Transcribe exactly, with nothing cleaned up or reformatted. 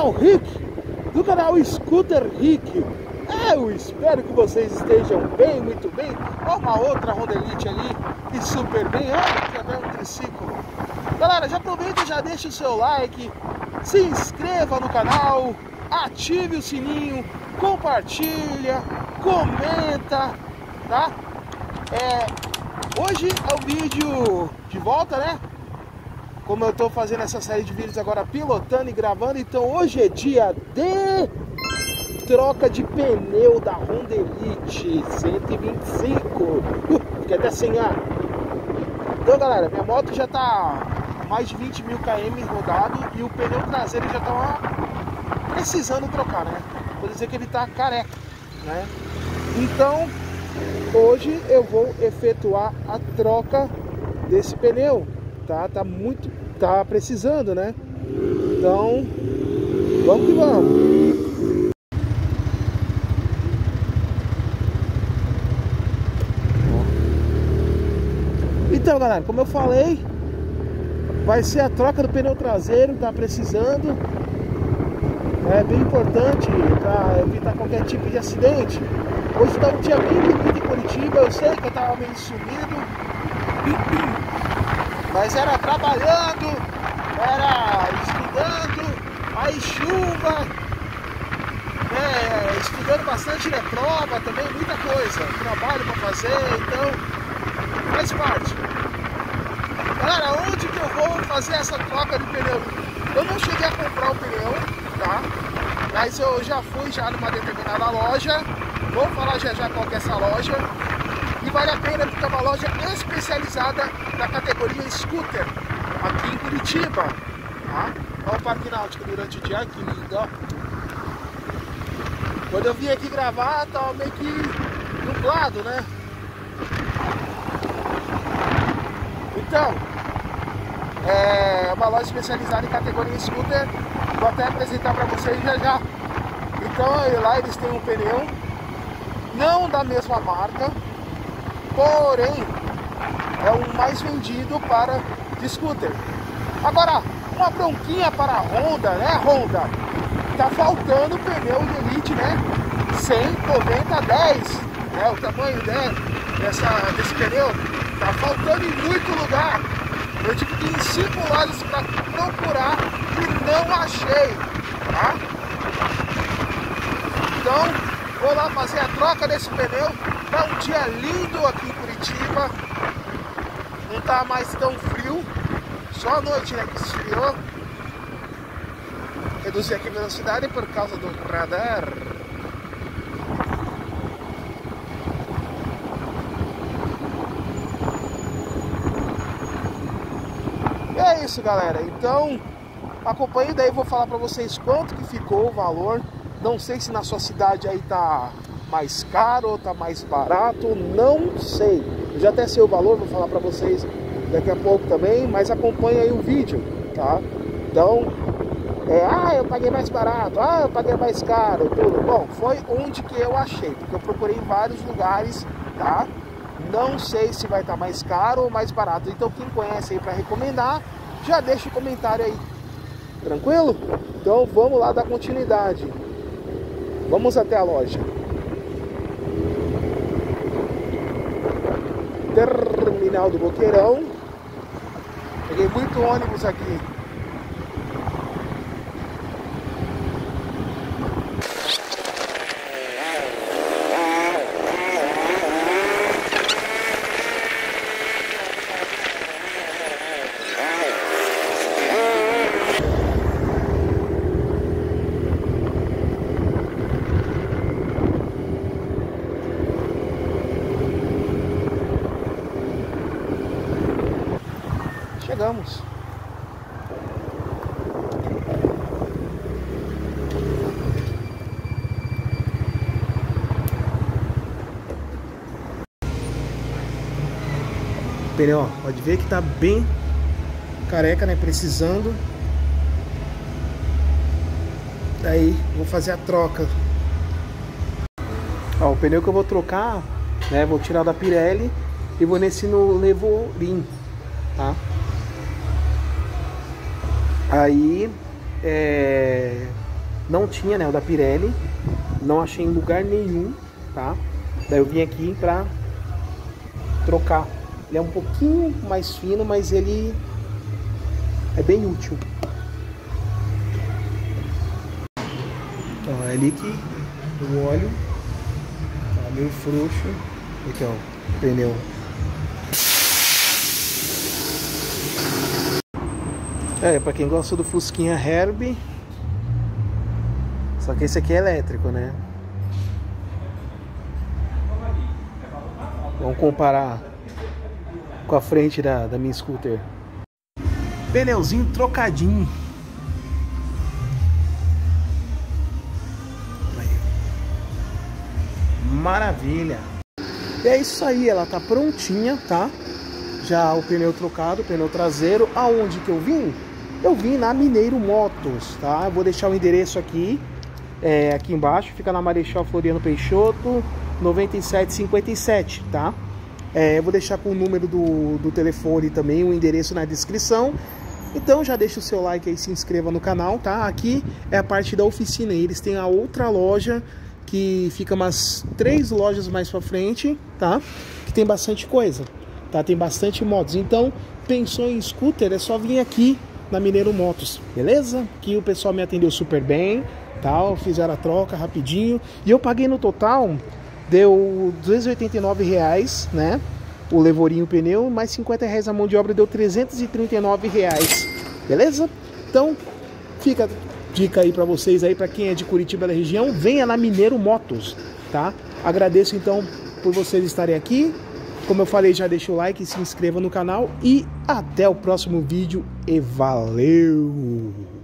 o Rick, do canal Scooter Rick. Eu espero que vocês estejam bem, muito bem. Olha uma outra Honda Elite ali, e super bem. Olha que até um triciclo. Galera, já aproveita e já deixa o seu like, se inscreva no canal, ative o sininho, compartilha, comenta, tá? É, hoje é o vídeo de volta, né? Como eu tô fazendo essa série de vídeos agora, pilotando e gravando, então hoje é dia de troca de pneu da Honda Elite cento e vinte e cinco. Uh, fiquei até sem ar. Então, galera, minha moto já tá mais de vinte mil quilômetros rodado e o pneu traseiro já tá precisando trocar, né? Vou dizer que ele tá careca, né? Então, hoje eu vou efetuar a troca desse pneu, tá? Tá muito, tá precisando, né? Então, vamos que vamos. Então, galera, como eu falei, vai ser a troca do pneu traseiro, tá precisando. É bem importante para evitar qualquer tipo de acidente. Hoje tá um dia bem bonito em Curitiba, eu sei que eu tava meio sumido, mas era trabalhando, era estudando, aí chuva, né, estudando bastante na prova também, muita coisa, trabalho para fazer, então faz parte. Galera, onde que eu vou fazer essa troca de pneu? Eu não cheguei a comprar o pneu, tá? Mas eu já fui já numa determinada loja. Vou falar já já qual que é essa loja. E vale a pena porque é uma loja especializada na categoria scooter aqui em Curitiba, tá? Olha o Parque Náutico durante o dia, que lindo, ó. Quando eu vim aqui gravar, tava meio que nublado, né? Então, é uma loja especializada em categoria scooter. Vou até apresentar para vocês já já. Então, lá eles têm um pneu, não da mesma marca, porém é o mais vendido para de scooter. Agora, uma bronquinha para a Honda, né, Honda? Tá faltando o pneu de Elite, né? cem, noventa, dez, né? O tamanho, né, dessa, desse pneu. Tá faltando em muito lugar. Eu tive que ir em cinco lojas para procurar e não achei, tá? Então, vou lá fazer a troca desse pneu. Tá um dia lindo aqui em Curitiba. Não tá mais tão frio. Só a noite, né, que esfriou. Reduzi aqui a velocidade por causa do radar. É isso, galera, então acompanhe, daí vou falar pra vocês quanto que ficou o valor. Não sei se na sua cidade aí tá mais caro ou tá mais barato, não sei. Eu já até sei o valor, vou falar pra vocês daqui a pouco também, mas acompanhe aí o vídeo, tá? Então, é, ah, eu paguei mais barato, ah, eu paguei mais caro, tudo. Bom, foi onde que eu achei, porque eu procurei em vários lugares, tá? Não sei se vai estar mais caro ou mais barato. Então quem conhece aí para recomendar, já deixa o comentário aí. Tranquilo? Então vamos lá dar continuidade. Vamos até a loja. Terminal do Boqueirão. Peguei muito ônibus aqui. Chegamos. O pneu, ó, pode ver que tá bem careca, né? Precisando. Daí vou fazer a troca. Ó, o pneu que eu vou trocar, né? Vou tirar da Pirelli e vou nesse no Levorin, tá? Aí é, não tinha, né, o da Pirelli, não achei em lugar nenhum, tá? Daí eu vim aqui pra trocar. Ele é um pouquinho mais fino, mas ele é bem útil. Então, é ali que o óleo tá meio frouxo. Aqui, ó, o pneu. É, pra quem gosta do Fusquinha Herbie. Só que esse aqui é elétrico, né? Vamos comparar com a frente da, da minha scooter. Pneuzinho trocadinho. Aí. Maravilha. E é isso aí, ela tá prontinha, tá? Já o pneu trocado, o pneu traseiro. Aonde que eu vim? Eu vim na Mineiro Motos, tá? Eu vou deixar o endereço aqui, é, aqui embaixo. Fica na Marechal Floriano Peixoto, noventa e sete cinquenta e sete, tá? É, eu vou deixar com o número do, do telefone também, o endereço na descrição. Então já deixa o seu like aí, se inscreva no canal, tá? Aqui é a parte da oficina. Eles têm a outra loja que fica umas três lojas mais pra frente, tá? Que tem bastante coisa, tá? Tem bastante motos. Então, pensou em scooter, é só vir aqui na Mineiro Motos, beleza? Que o pessoal me atendeu super bem, tal, fizeram a troca rapidinho. E eu paguei no total, deu duzentos e oitenta e nove reais, né? O levorinho, o pneu, mais cinquenta reais a mão de obra, deu trezentos e trinta e nove reais, beleza? Então, fica a dica aí pra vocês aí, pra quem é de Curitiba da região, venha na Mineiro Motos, tá? Agradeço então por vocês estarem aqui. Como eu falei, já deixa o like, se inscreva no canal e até o próximo vídeo e valeu!